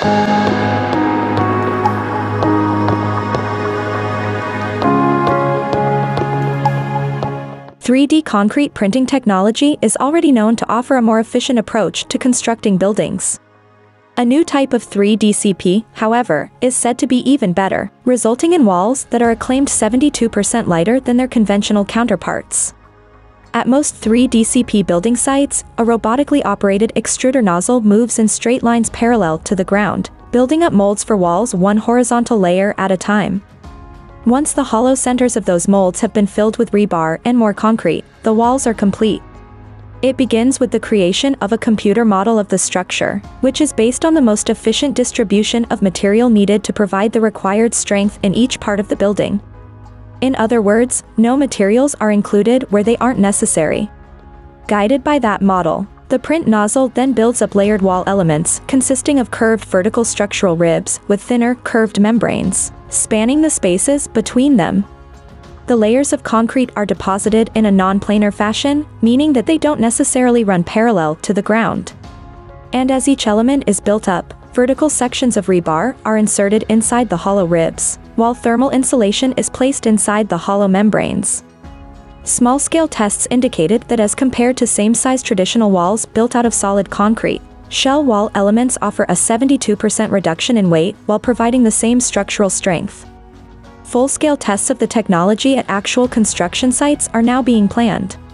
"3D concrete printing technology is already known to offer a more efficient approach to constructing buildings. A new type of 3D CP, however, is said to be even better, resulting in walls that are acclaimed 72% lighter than their conventional counterparts. At most 3D CP building sites, a robotically operated extruder nozzle moves in straight lines parallel to the ground, building up molds for walls one horizontal layer at a time. Once the hollow centers of those molds have been filled with rebar and more concrete, the walls are complete. It begins with the creation of a computer model of the structure, which is based on the most efficient distribution of material needed to provide the required strength in each part of the building. In other words, no materials are included where they aren't necessary. Guided by that model, the print nozzle then builds up layered wall elements consisting of curved vertical structural ribs with thinner, curved membranes, spanning the spaces between them. The layers of concrete are deposited in a non-planar fashion, meaning that they don't necessarily run parallel to the ground. And as each element is built up, vertical sections of rebar are inserted inside the hollow ribs, while thermal insulation is placed inside the hollow membranes. Small-scale tests indicated that as compared to same-size traditional walls built out of solid concrete, shell wall elements offer a 72% reduction in weight while providing the same structural strength. Full-scale tests of the technology at actual construction sites are now being planned.